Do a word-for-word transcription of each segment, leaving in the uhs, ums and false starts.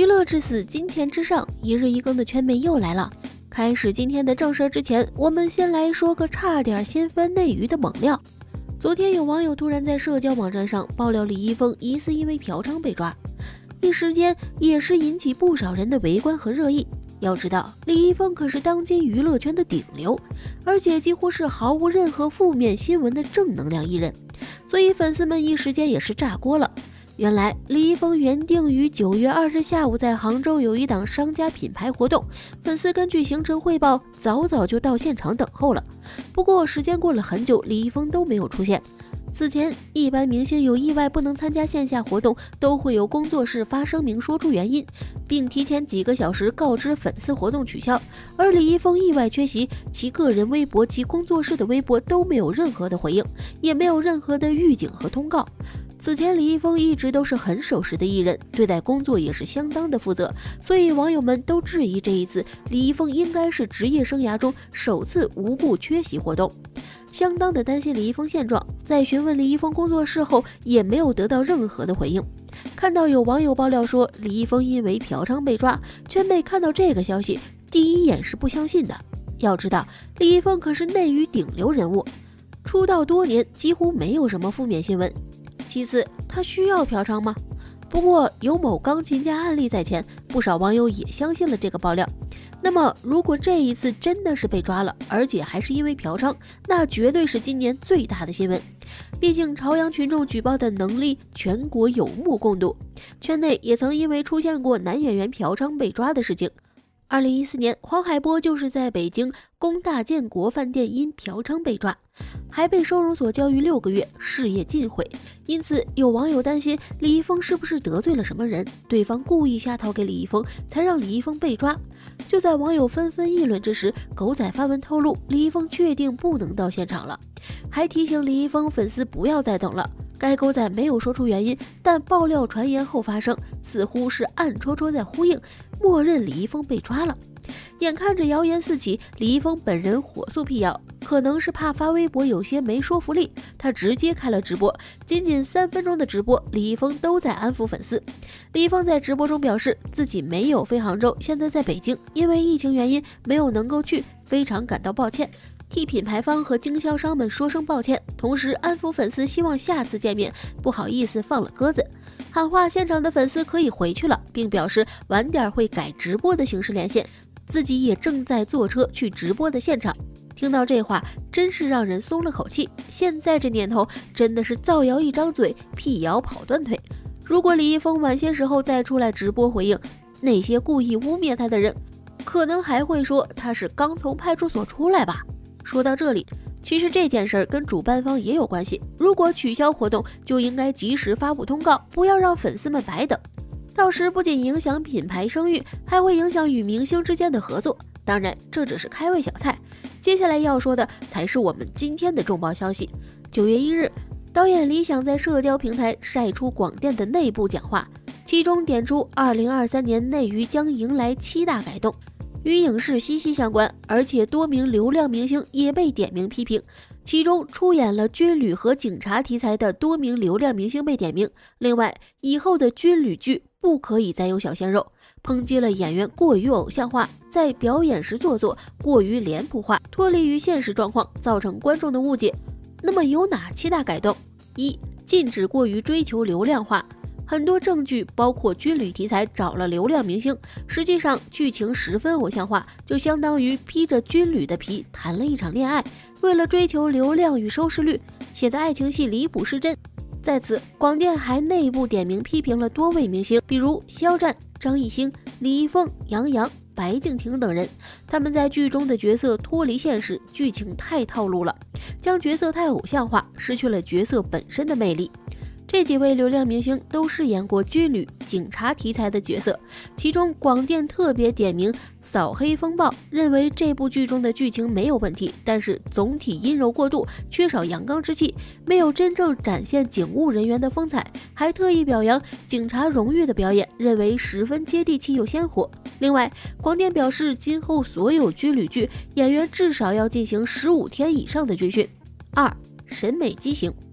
娱乐至死，金钱至上，一日一更的圈妹又来了。开始今天的正事之前，我们先来说个差点掀翻内娱的猛料。昨天有网友突然在社交网站上爆料李易峰疑似因为嫖娼被抓，一时间也是引起不少人的围观和热议。要知道，李易峰可是当今娱乐圈的顶流，而且几乎是毫无任何负面新闻的正能量艺人，所以粉丝们一时间也是炸锅了。原来李易峰原定于九月二日下午在杭州有一档商家品牌活动，粉丝根据行程汇报早早就到现场等候了。不过时间过了很久，李易峰都没有出现。此前一般明星有意外不能参加线下活动，都会有工作室发声明说出原因，并提前几个小时告知粉丝活动取消。而李易峰意外缺席，其个人微博及工作室的微博都没有任何的回应，也没有任何的预警和通告。此前李易峰一直都是很守时的艺人，对待工作也是相当的负责，所以网友们都质疑这一次李易峰应该是职业生涯中首次无故缺席活动，相当的担心李易峰现状。在询问李易峰工作室后，也没有得到任何的回应。看到有网友爆料说李易峰因为嫖娼被抓，圈妹看到这个消息第一眼是不相信的。要知道李易峰可是内娱顶流人物，出道多年几乎没有什么负面新闻。其次，他需要嫖娼吗？不过有某钢琴家案例在前，不少网友也相信了这个爆料。那么如果这一次真的是被抓了，而且还是因为嫖娼，那绝对是今年最大的新闻。毕竟朝阳群众举报的能力全国有目共睹，圈内也曾因为出现过男演员嫖娼被抓的事情。二零一四年，黄海波就是在北京工大建国饭店因嫖娼被抓，还被收容所教育六个月，事业尽毁。因此有网友担心李易峰是不是得罪了什么人，对方故意下套给李易峰，才让李易峰被抓。就在网友纷纷议论之时，狗仔发文透露李易峰确定不能到现场了，还提醒李易峰粉丝不要再等了。该狗仔没有说出原因，但爆料传言后发生，似乎是暗戳戳在呼应，默认李易峰被抓了。眼看着谣言四起，李易峰本人火速辟谣，可能是怕发微博有些没说服力，他直接开了直播。仅仅三分钟的直播，李易峰都在安抚粉丝。李易峰在直播中表示自己没有飞杭州，现在在北京，因为疫情原因没有能够去，非常感到抱歉，替品牌方和经销商们说声抱歉，同时安抚粉丝希望下次见面，不好意思放了鸽子，喊话现场的粉丝可以回去了，并表示晚点会改直播的形式连线，自己也正在坐车去直播的现场。听到这话真是让人松了口气，现在这年头真的是造谣一张嘴，辟谣跑断腿。如果李易峰晚些时候再出来直播回应，那些故意污蔑他的人可能还会说他是刚从派出所出来吧。说到这里，其实这件事儿跟主办方也有关系，如果取消活动就应该及时发布通告，不要让粉丝们白等，到时不仅影响品牌声誉，还会影响与明星之间的合作。当然这只是开胃小菜，接下来要说的才是我们今天的重磅消息。九月一日，导演李想在社交平台晒出广电的内部讲话，其中点出二零二三年内娱将迎来七大改动，与影视息息相关，而且多名流量明星也被点名批评。其中出演了军旅和警察题材的多名流量明星被点名。另外，以后的军旅剧不可以再有小鲜肉，抨击了演员过于偶像化，在表演时做作，过于脸谱化，脱离于现实状况，造成观众的误解。那么有哪七大改动？一、禁止过于追求流量化。很多证据包括军旅题材找了流量明星，实际上剧情十分偶像化，就相当于披着军旅的皮谈了一场恋爱，为了追求流量与收视率，写的爱情戏离谱失真。在此，广电还内部点名批评了多位明星，比如肖战、张艺兴、李易峰、杨洋、白敬亭等人，他们在剧中的角色脱离现实，剧情太套路了，将角色太偶像化，失去了角色本身的魅力。这几位流量明星都饰演过军旅、警察题材的角色，其中广电特别点名《扫黑风暴》，认为这部剧中的剧情没有问题，但是总体阴柔过度，缺少阳刚之气，没有真正展现警务人员的风采，还特意表扬警察荣誉的表演，认为十分接地气又鲜活。另外，广电表示，今后所有军旅剧演员至少要进行十五天以上的军训。二、审美畸形。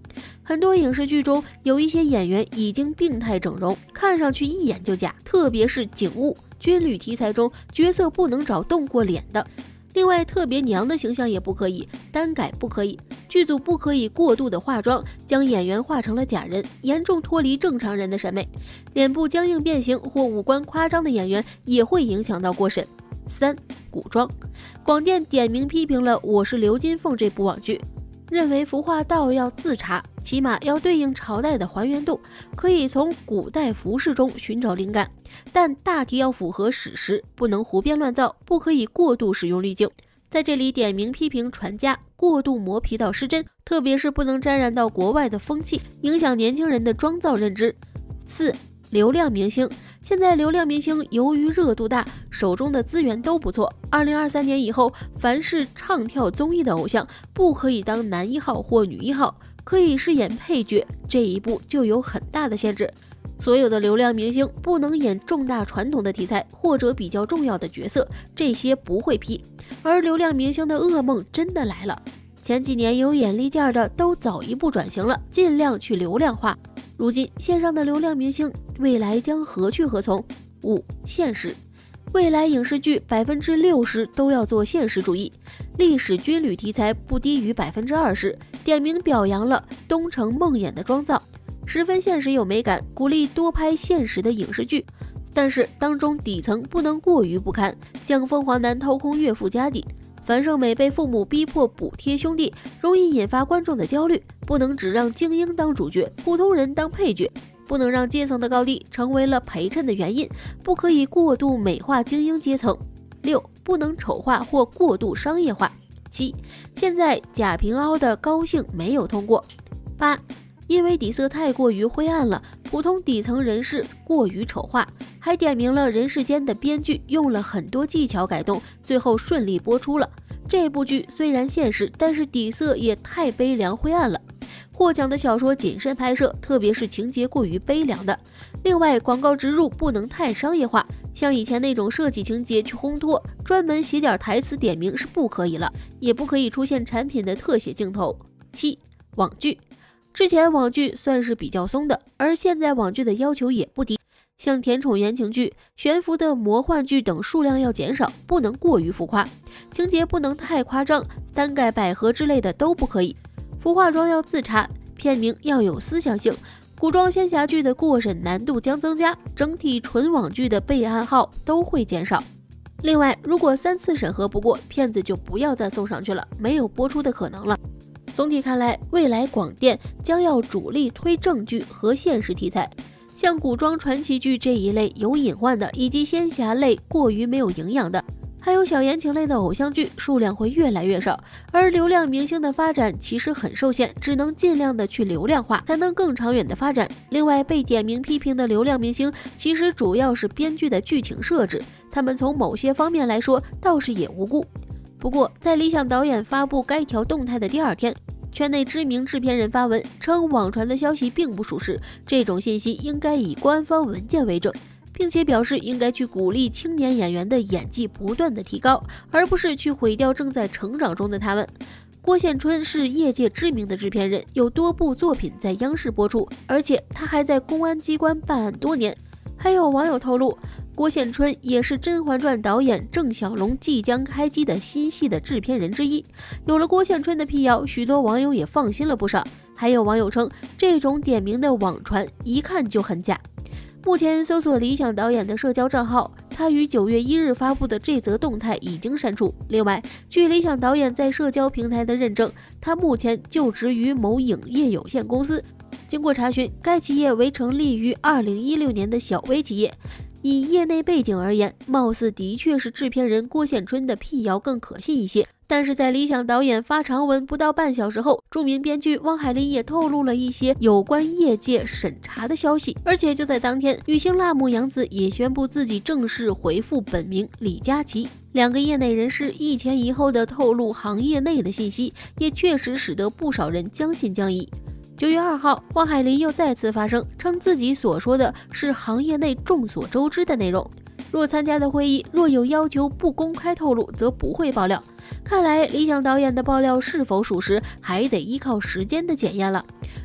很多影视剧中有一些演员已经病态整容，看上去一眼就假，特别是警务、军旅题材中，角色不能找动过脸的。另外，特别娘的形象也不可以，单改不可以，剧组不可以过度的化妆，将演员化成了假人，严重脱离正常人的审美。脸部僵硬变形或五官夸张的演员也会影响到过审。三、古装，广电点名批评了《我是刘金凤》这部网剧，认为服化道要自查，起码要对应朝代的还原度，可以从古代服饰中寻找灵感，但大体要符合史实，不能胡编乱造，不可以过度使用滤镜。在这里点名批评传家，过度磨皮到失真，特别是不能沾染到国外的风气，影响年轻人的妆造认知。四、流量明星，现在流量明星由于热度大，手中的资源都不错。二零二三年以后，凡是唱跳综艺的偶像，不可以当男一号或女一号，可以饰演配角，这一步就有很大的限制。所有的流量明星不能演重大传统的题材或者比较重要的角色，这些不会批。而流量明星的噩梦真的来了，前几年有眼力劲儿的都早一步转型了，尽量去流量化。如今线上的流量明星未来将何去何从？五、现实，未来影视剧百分之六十都要做现实主义，历史军旅题材不低于百分之二十，点名表扬了东城梦魇的妆造，十分现实有美感，鼓励多拍现实的影视剧。但是当中底层不能过于不堪，像凤凰男掏空岳父家底，樊胜美被父母逼迫补贴兄弟，容易引发观众的焦虑。不能只让精英当主角，普通人当配角，不能让阶层的高低成为了陪衬的原因，不可以过度美化精英阶层。六、不能丑化或过度商业化。七、现在贾平凹的高兴没有通过。八、因为底色太过于灰暗了，普通底层人士过于丑化，还点名了人世间的编剧用了很多技巧改动，最后顺利播出了。这部剧虽然现实，但是底色也太悲凉灰暗了。获奖的小说谨慎拍摄，特别是情节过于悲凉的。另外，广告植入不能太商业化，像以前那种设计情节去烘托，专门写点台词点名是不可以了，也不可以出现产品的特写镜头。七、网剧，之前网剧算是比较松的，而现在网剧的要求也不低，像甜宠言情剧、悬浮的魔幻剧等数量要减少，不能过于浮夸，情节不能太夸张，单盖百合之类的都不可以。服化妆要自查，片名要有思想性，古装仙侠剧的过审难度将增加，整体纯网剧的备案号都会减少。另外，如果三次审核不过，片子就不要再送上去了，没有播出的可能了。总体看来，未来广电将要主力推正剧和现实题材，像古装传奇剧这一类有隐患的，以及仙侠类过于没有营养的，还有小言情类的偶像剧数量会越来越少，而流量明星的发展其实很受限，只能尽量的去流量化，才能更长远的发展。另外，被点名批评的流量明星，其实主要是编剧的剧情设置，他们从某些方面来说倒是也无辜。不过，在理想导演发布该条动态的第二天，圈内知名制片人发文称网传的消息并不属实，这种信息应该以官方文件为证，并且表示应该去鼓励青年演员的演技不断的提高，而不是去毁掉正在成长中的他们。郭献春是业界知名的制片人，有多部作品在央视播出，而且他还在公安机关办案多年。还有网友透露，郭献春也是《甄嬛传》导演郑晓龙即将开机的新戏的制片人之一。有了郭献春的辟谣，许多网友也放心了不少。还有网友称，这种点名的网传一看就很假。目前搜索理想导演的社交账号，他于九月一日发布的这则动态已经删除。另外，据理想导演在社交平台的认证，他目前就职于某影业有限公司。经过查询，该企业为成立于二零一六年的小微企业。以业内背景而言，貌似的确是制片人郭献春的辟谣更可信一些。但是在理想导演发长文不到半小时后，著名编剧汪海林也透露了一些有关业界审查的消息，而且就在当天，女星辣目洋子也宣布自己正式回复本名李佳琦。两个业内人士一前一后的透露行业内的信息，也确实使得不少人将信将疑。九月二号，汪海林又再次发声，称自己所说的是行业内众所周知的内容。若参加的会议若有要求不公开透露，则不会爆料。看来理想导演的爆料是否属实，还得依靠时间的检验了。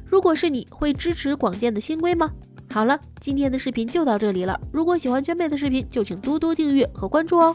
如果是你，会支持广电的新规吗？好了，今天的视频就到这里了。如果喜欢圈妹的视频，就请多多订阅和关注哦。